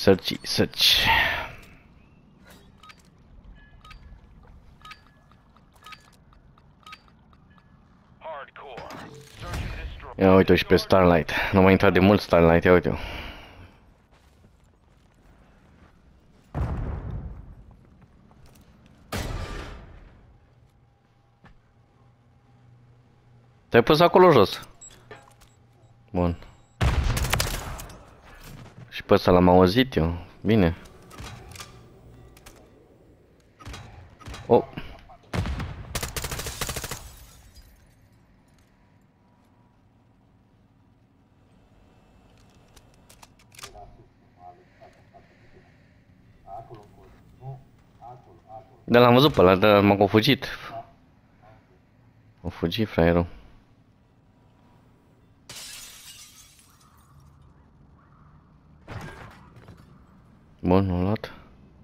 Search. Ia uite-o și pe Starlight. Nu mai intrat de mult Starlight, ia uite-o. Te-ai pus acolo jos. Bun. Și pe ăsta l-am auzit eu. Bine. Oh. Da, l-am văzut pe ăla, dar m-a confugit. M-a fugit fraierul. Bun, l-am luat.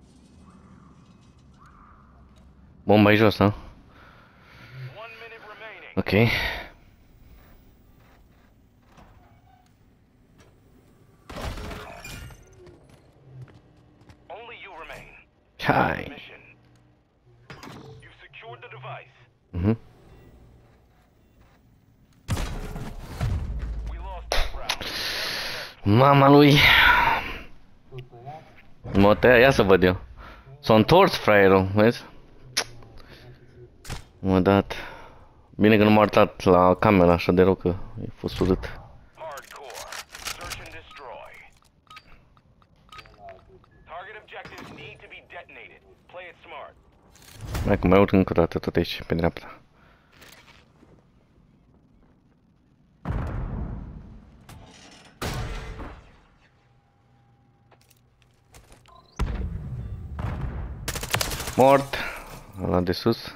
Bomba e jos, da? Ok. Hai. Mama lui. Mă tăia, ia să văd eu. S-a întors fraierul, vezi? M-a dat. Bine că nu m-a arătat la camera așa de rău că e fost urât. Hai că mai urc încă o dată tot aici, pe dreapta. Mort. Ăla de sus.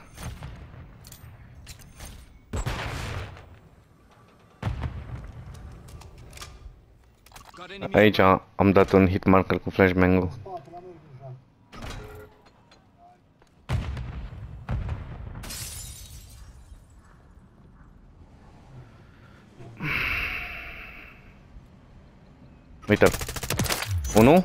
Aici am dat un hit marker cu flashbang-ul. Uite-l. Unu.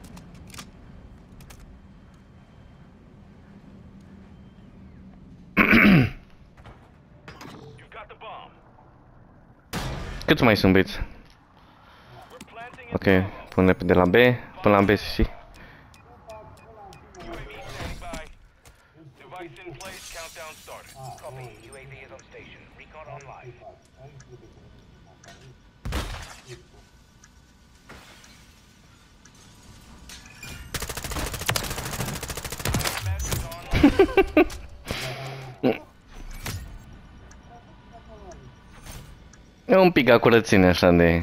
Cât mai sunt băieți? Ok, pun repede la B, până la B și. E un pic a curățenie așa de...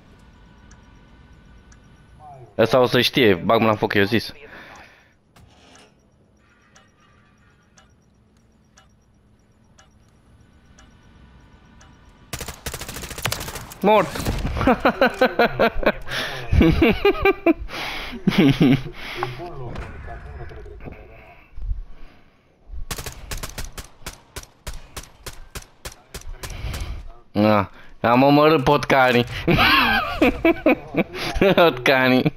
Asta o să știe, bag-mă la foc, eu zis. Mort! Am omorât potcanii. Potcanii.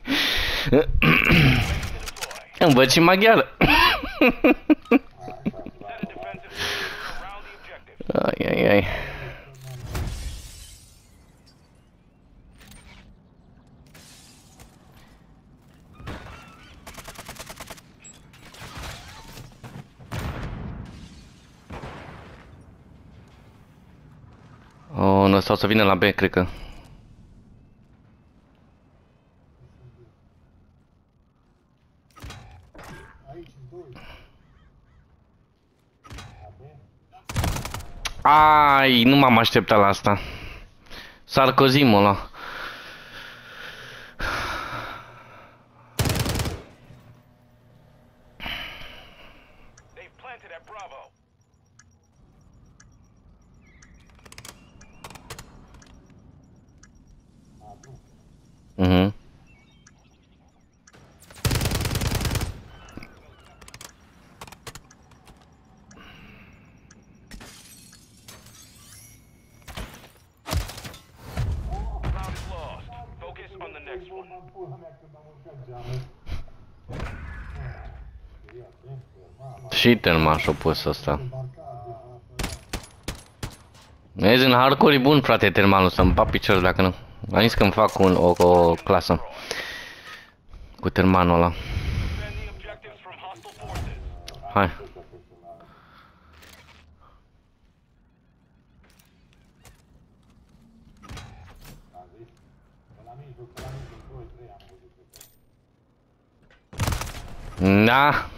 Învăț și maghiară. Ai. Oh, nu, sau să vină la B, cred că. Ai, nu m-am așteptat la asta. Sarkozimul ăla. Și Telman și-a pus ăsta. Vezi, în hardcore e bun, frate, Telmanul, să-mi bag piciorul dacă nu. Am zis că-mi fac o clasă cu Telmanul ăla. Hai. Da.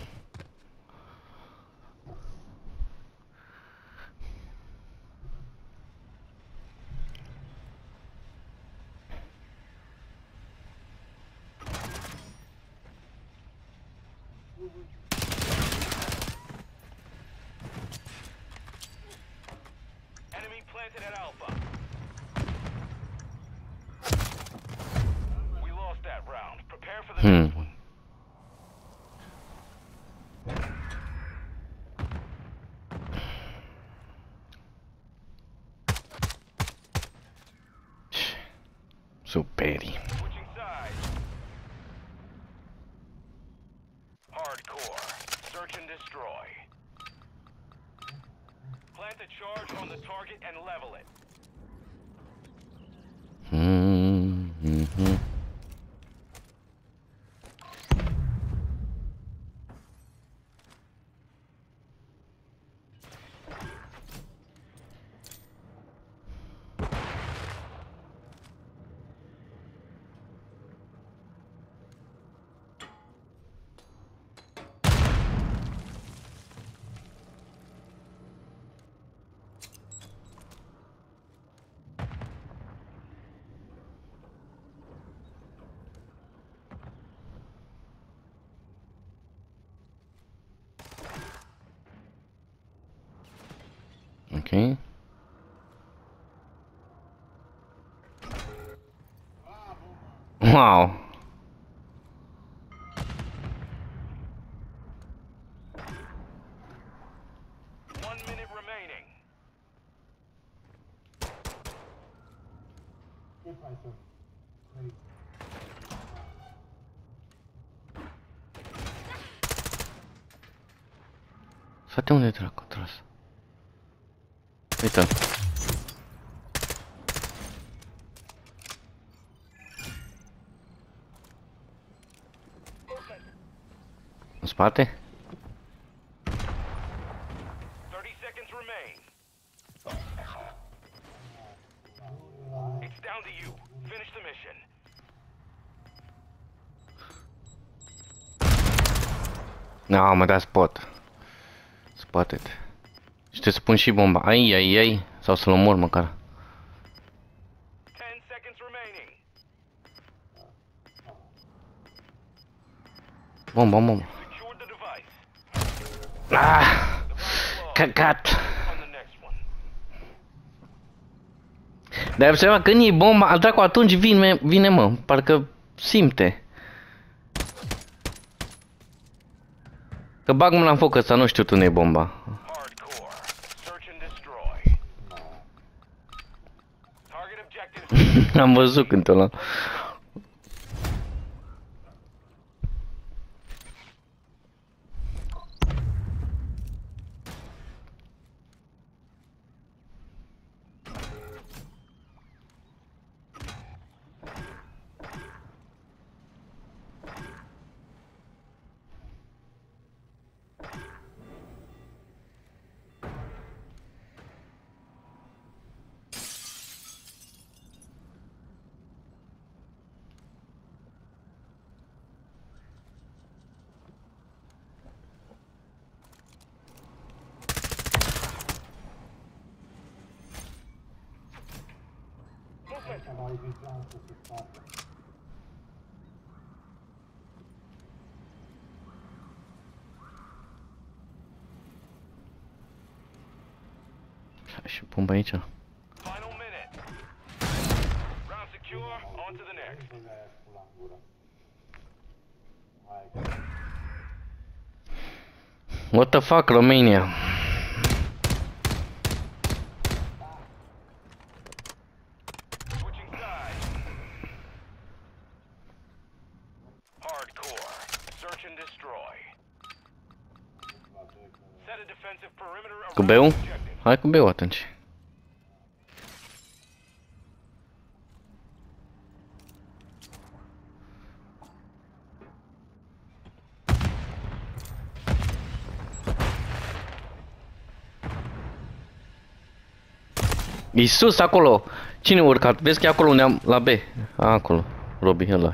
Enemy planted at Alpha. We lost that round. Prepare for the next one. Superi. Switching sides. Hardcore. Search and destroy. Plant a charge on the target and level it. Ok. Wow. Remaining. Frate, unde dracu tras? Uite-l. În spate? 30 seconds remain. It's down to you. Finish the mission. No, mă da spot. Spotted. Și trebuie să pun și bomba. Ai, ai, ai. Sau să-l omor măcar. 10 seconds remaining. Bomba, bomba. Secured the device. Ah! Căcat! On the next one. Dar ai observat, când e bomba, al dracu atunci vine mă. Parcă simte. Că bag mâna în foc ăsta, nu știu unde e bomba. Hardcore. Search and destroy. Target objectives. Am văzut când ăla. Și pun pe aici. Final minute. Round secure. On to the next. What the fuck, Romania? Switching sides. Hardcore. Search and destroy. Set a defensive perimeter Cu around B-ul? the objective. Hai cu B-ul atunci. E sus acolo. Cine a urcat? Vezi că e acolo unde am... La B. Acolo. Robi, ăla.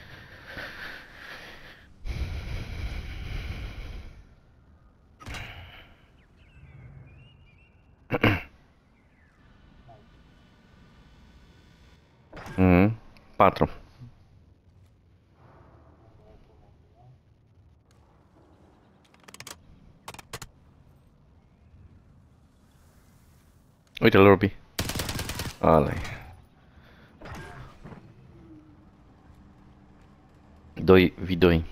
Mhm. 4. Uite-l, Robi. Ala-i. 2v2. 1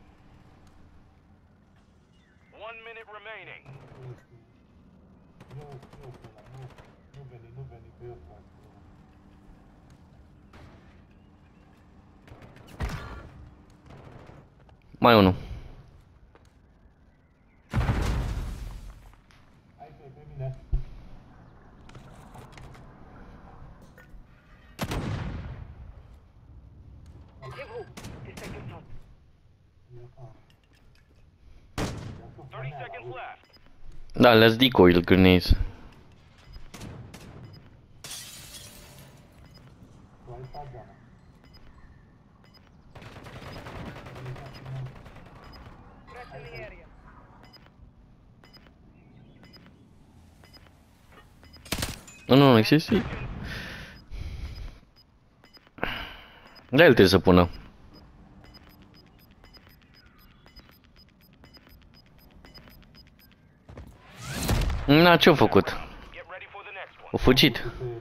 minute remaining. Mai unul. Thirty seconds left. Da, let's decoy grenades. Nu, există. Da, el trebuie să pună. Na, ce-a făcut? Get ready for the next one. A fugit.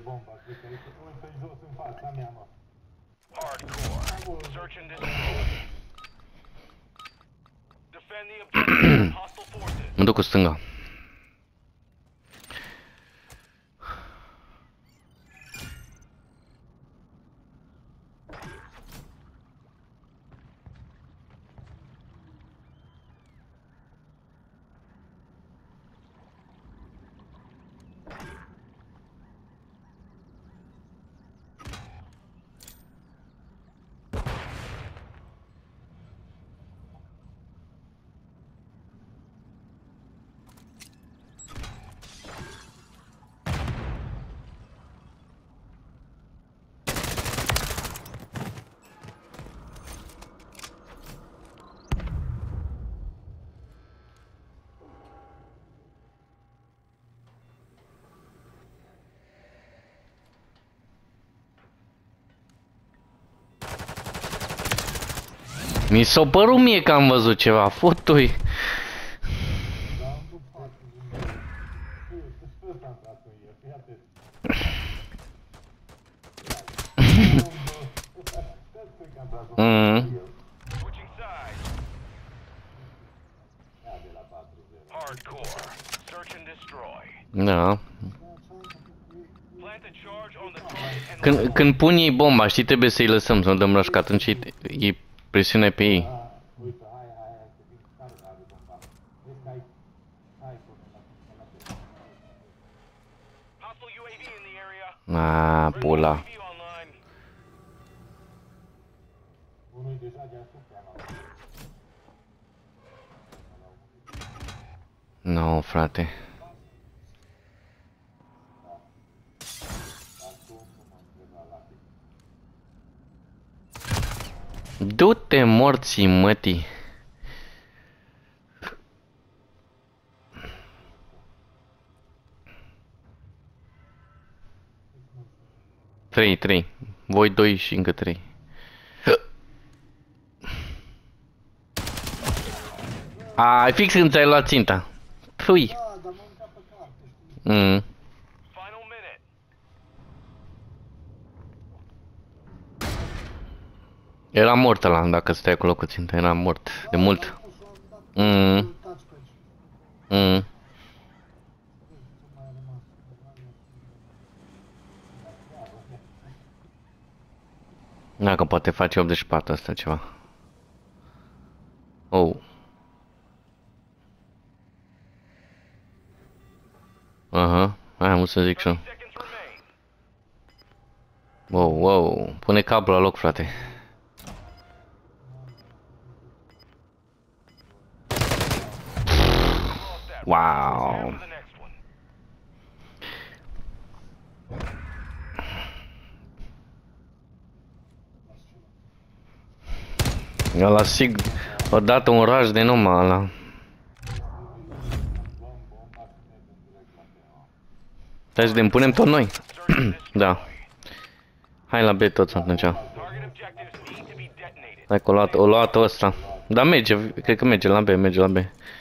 Hardcore. Search and destroy. Defend the objective. Hostile forces. Mă duc cu stânga. Mi s-a părut mie că am văzut ceva, fotui. Switching sides. Hardcore. Search and destroy. Da. Plant a charge on the target and Când pun ei bomba, știi, trebuie să-i lăsăm, să nu dăm rush, că atunci e presiune pe ei. hostile UAV in the area. A, pula. UAV online. No, frate. Du-te morții mătii. Trei. Voi doi și încă 3. Ai fix când ți-ai luat ținta. Pui. Final minute. Era mort ăla, dacă stai acolo cu ținta, era mort de mult. Dacă poate face 84 asta ceva. Oh. Aha, aia am vrut să zic și eu. Seconds remain. Wow, wow, pune cablu la loc, frate. Lost that. Wow. Prepare for the next one. Ăla sigur, o dată un raj de numai ăla. Hai să ne punem tot noi. Da. Hai la B toți atunci. Target objectives need to be detonated. Hai că o luat ăsta. Da, merge, cred că merge la B, merge la B.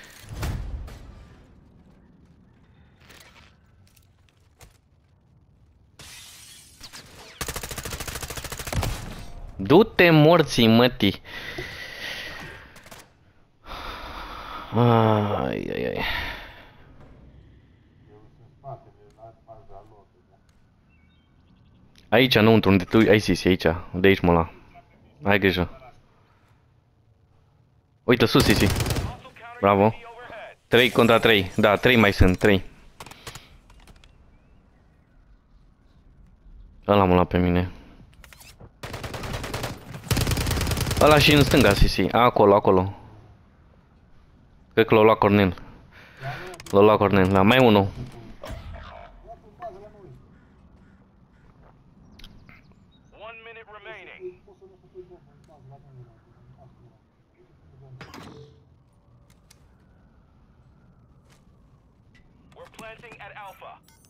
Du-te morții, mătii. Ai, ai, ai. Aici, înăuntru, unde tu ai zis, aici. De aici, mă la. Ai grijă. Uite, sus, Sisi. Bravo. 3 contra 3. Da, 3 mai sunt, 3. Ăla mă lua pe mine. Ăla și în stânga, Sisi. Acolo, acolo. Cred că l-a luat Cornel. L-a luat Cornel, da, mai unul. One minute remaining. We're planting at Alpha.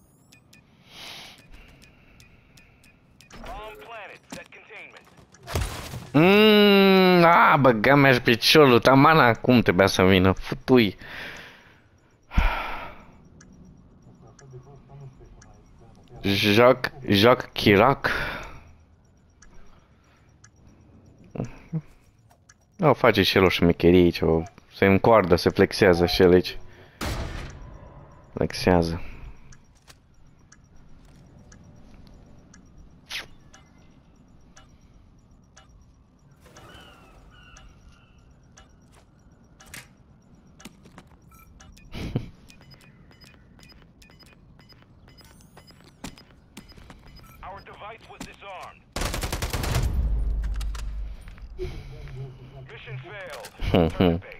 Bomb planted. Set containment. Băga mea și piciorul, tamana, cum trebuia să vină, futui. Jacques Chirac. O face și el o șmecherie aici, se încoardă, se flexează și el aici. Flexează. Our device was disarmed. Mission failed. Return to base.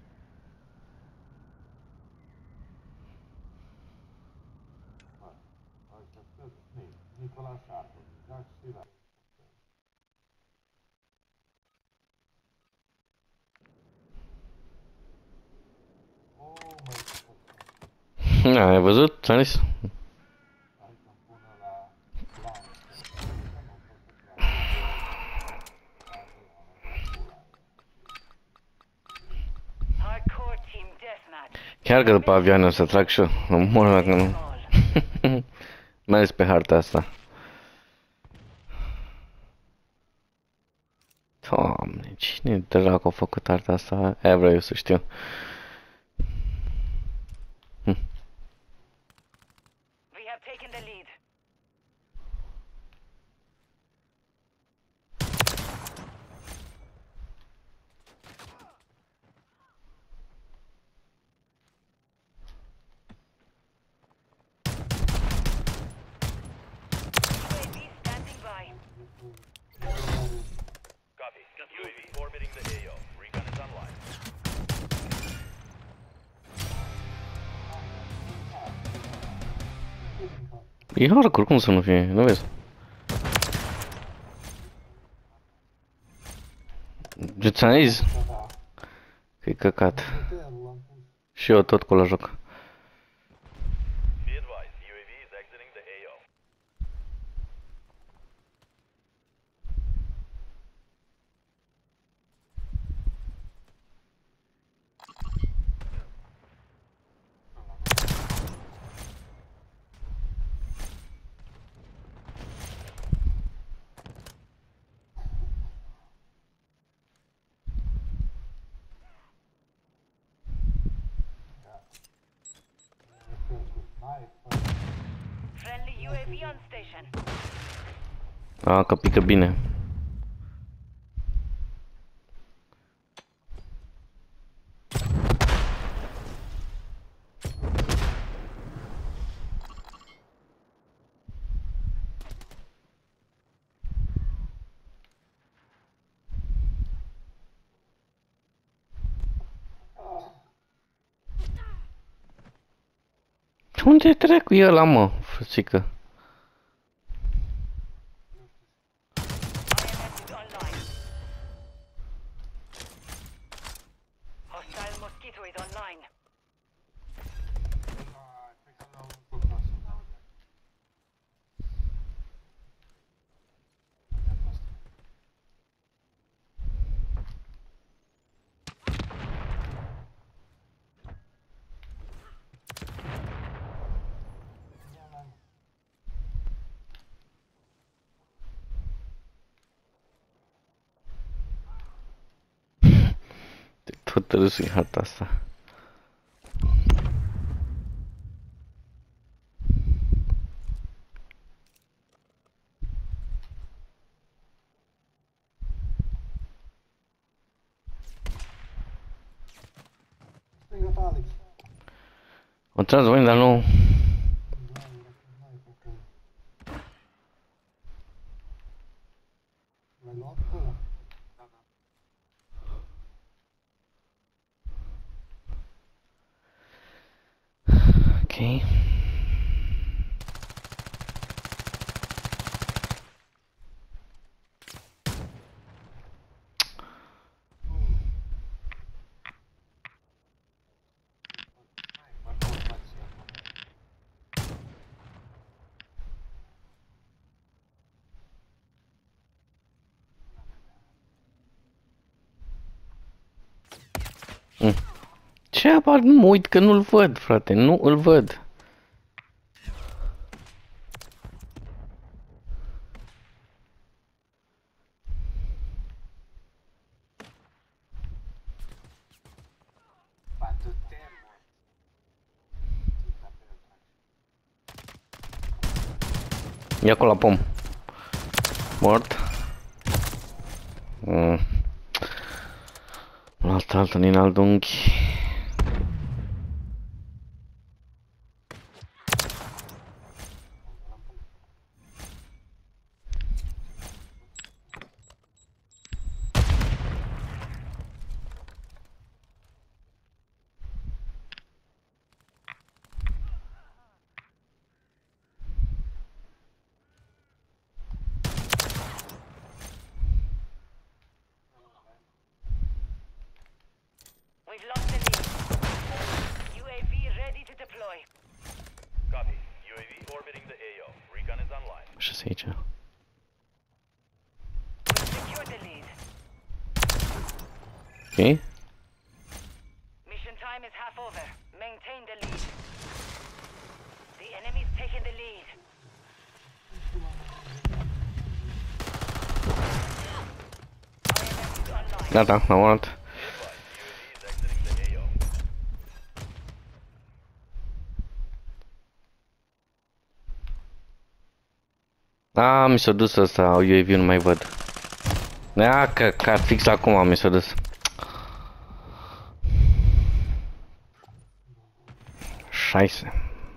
Ai văzut? Ți-am zis? Hardcore team deathmatch. Chiar că după avioane o să trag și eu. Mă mor dacă nu. Mai ales pe harta asta. Doamne, cine dracu a făcut harta asta? Aia vreau eu să știu. We have taken the lead. UAV standing by. Copy. UAV orbiting the AO. Recon is online. E hardcore, cum să nu fie? Nu vezi? Ți-am zis? Că-i căcat. Și eu tot cu la joc. Be advised, UAV is exiting the AO. Friendly UAV on station. Că pică bine. Unde dracu e ăla, mă, frățică? IMS is online. Hostile Mosquito is online. Cred că l-au făcut să dau de. Tot râsui harta asta. Stânga ta, Alex. O tras voi, dar nu... N-ai făcut. L-ai luat pe ăla? Da, da. Ok. Hai, fac o fație acum. Ce apar? Nu mă uit că nu-l văd, frate, nu îl văd. Batu-te, mă. Țita pe el, trage. E acolo la pom. Mort. Altă din alt unghi. We've lost the lead. UAV ready to deploy. Copy. UAV orbiting the AO. Recon is online. Așa aici. We've secured the lead. Ok. Mission time is half over. Maintain the lead. The enemy's taken the lead. IMS is online. Gata, am luat. UAV is exiting the AO. Mi s-a dus ăsta, UAV nu mai văd. Că fix acum mi s-a dus. Scheiße.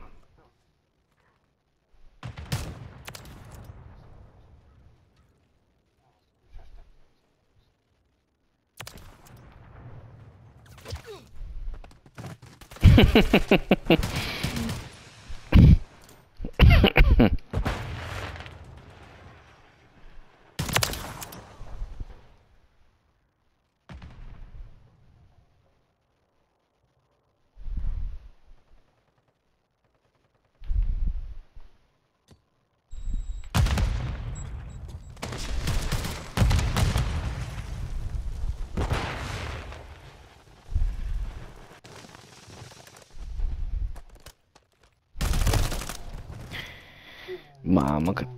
Mamă, cât...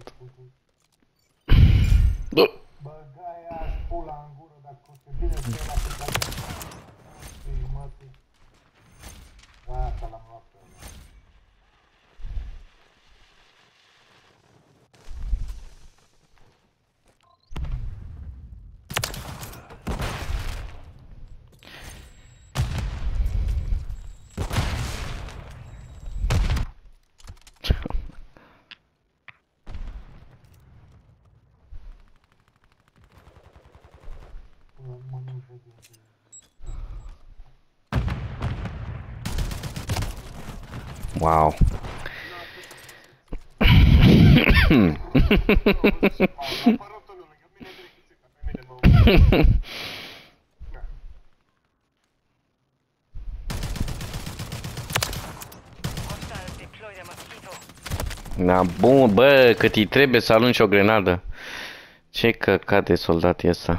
Băgai aia pula în gură, dacă o să bine să ăla pe care... Mătii, mătii. Gata, l-am luat pe ăla. Mă nu vede. Wow. Aparatul lângă mine direct țipa, pe mine mă Hostiles deploy the mosquito. Da, bun, bă, cât îi trebuie să arunci o grenadă. Ce căcat de soldat e ăsta?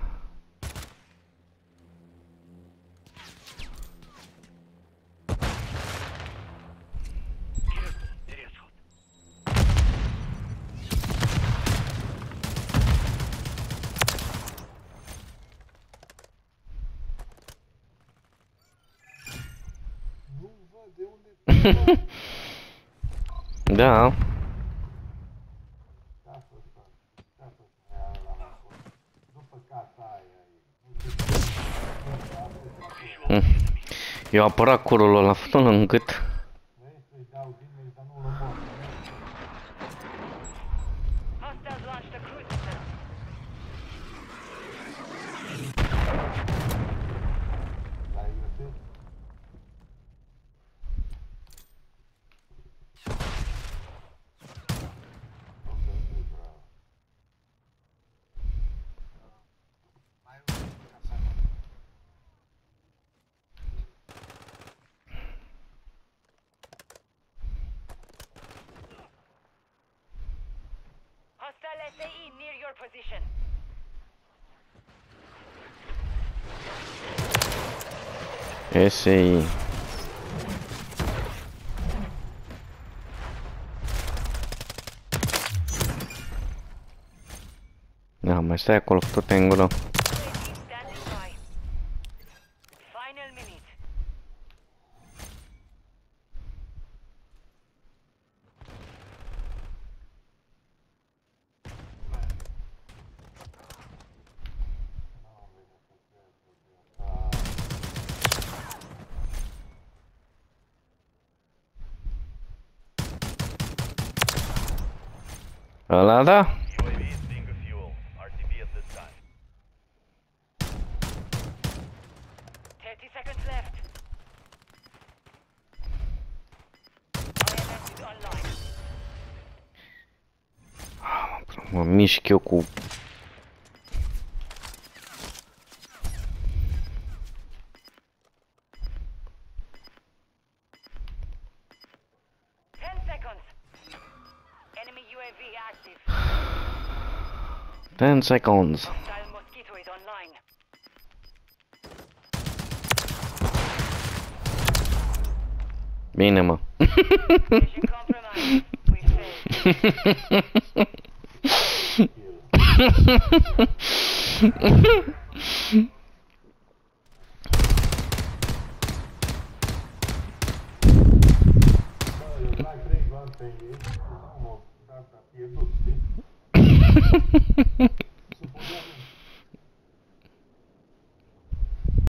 nu văd de unde... Da. După casa aia, nu știu, Eu apărat curul ăla, fătă-l în gât. vrei să-i dau damage, dar nu-l omor. Hostiles launched a cruise missile. L-ai găsit? Hostile SAE near your position. SI. Da, mai stai acolo, tot angolo. UAV standing by. Final minute. Ăla da? UAV is being refueled. RTV at this time. 30 seconds left. IMS is online. Mă mișc eu cu... 10 seconds. Enemy UAV active. 10 seconds. Hostile mosquito is online. Bine, mă. Mission compromised. We failed. Bă, eu trag 3 bani pe ei, nu, data pierdut.